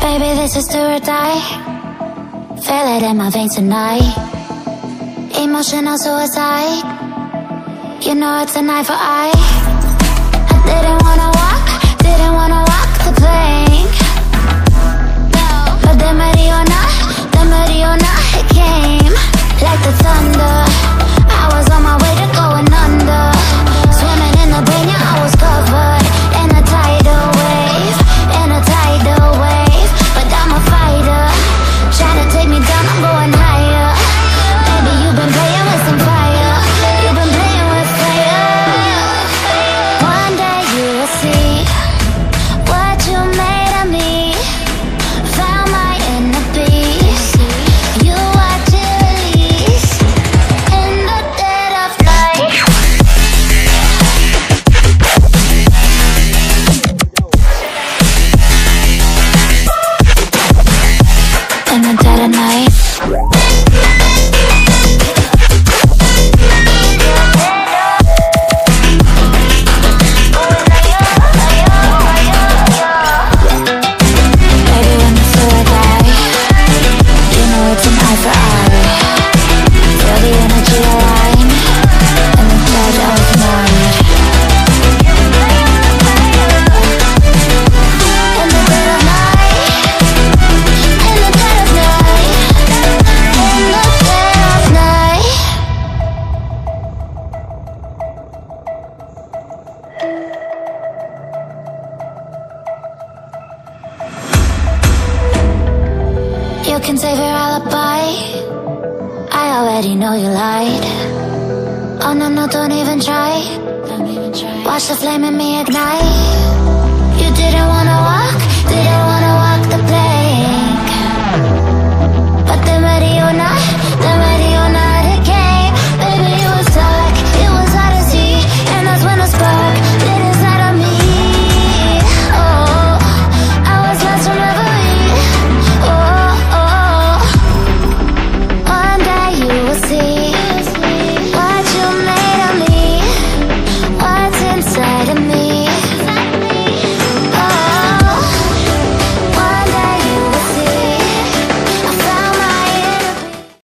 Baby, this is do or die. Feel it in my veins tonight. Emotional suicide. You know it's an eye for eye. I didn't wanna walk the plank. But the Mariona, it came like the thunder. I was on my way to going under. Swimming in the pain, yeah, I was covered in a tidal wave, but I'm a fighter. Try to take me down, I'm going higher. Baby, you've been playing with some fire. You've been playing with fire. One day you will see what you made of me. Found my inner peace. You watch it release in the dead of night. In the dead of night. Baby, when it's do or die, you know it's an eye for eye. Feel the energy align in the dead of night. In the dead of night. In the dead of night. In the dead of night. You can save your alibi. I already know you lied. Oh no, no, don't even try. Watch the flame in me ignite. You didn't wanna